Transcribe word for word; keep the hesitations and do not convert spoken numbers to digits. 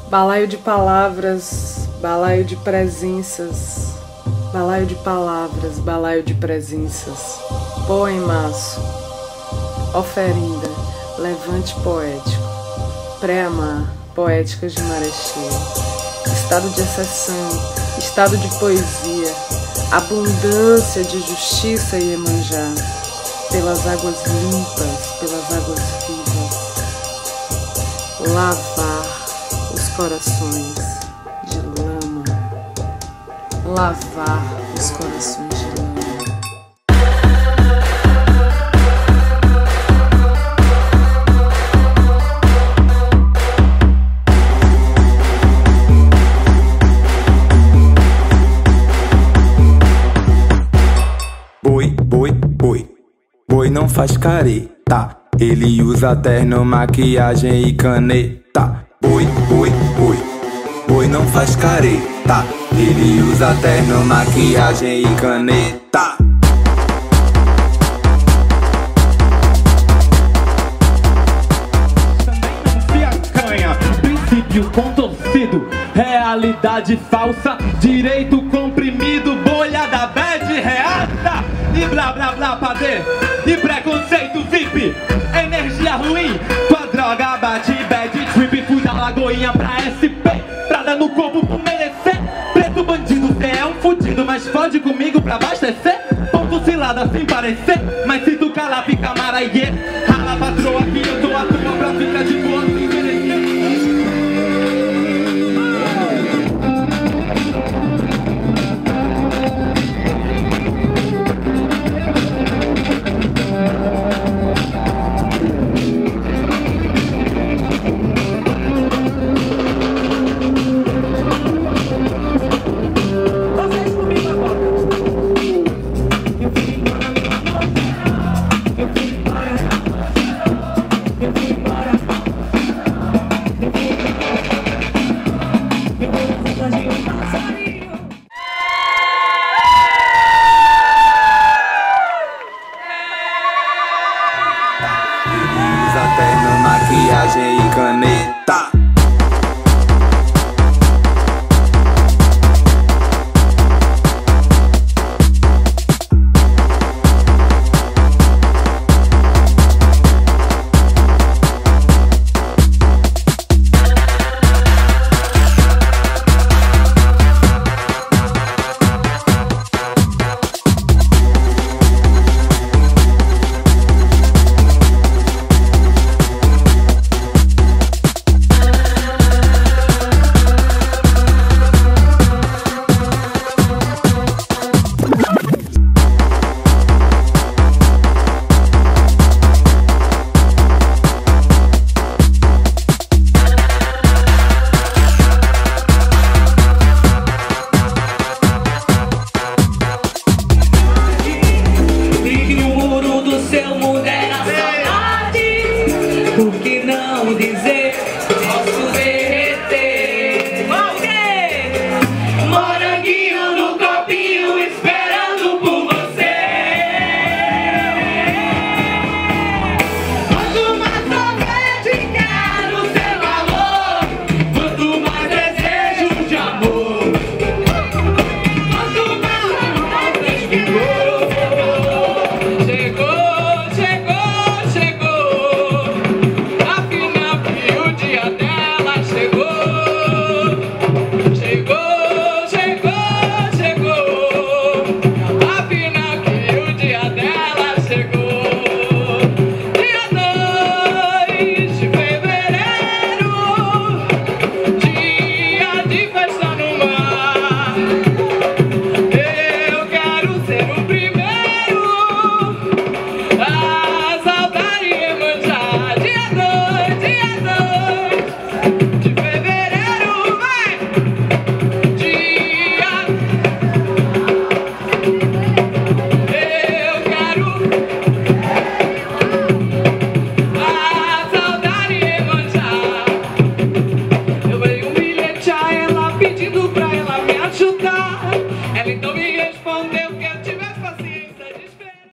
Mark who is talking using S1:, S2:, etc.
S1: Balaio de palavras, balaio de presenças, balaio de palavras, balaio de presenças, poemaço, oferenda, levante poético, pré-amar, poéticas de maré cheia, estado de exceção, estado de poesia, abundância de justiça e Iemanjá, pelas águas limpas, pelas águas vivas, lavar os corações de lama, lavar os corações de lama.
S2: Boi, boi, boi, boi não faz careta, ele usa terno, maquiagem e caneta. Boi, boi, boi, boi não faz careta, ele usa terno, maquiagem e caneta.
S3: Também não se acanha, princípio contorcido, realidade falsa, direito comprimido, bolha da bad reata, e blá blá blá padê, e preconceito V I P, energia ruim, com a droga bate bad trip, fui da Lagoinha pra S P, prada no corpo por merecer, preto bandido, cê é um fudido, mas fode comigo pra abastecer, ponto cilada sem parecer, mas se tu calar fica maraie, rala patroa que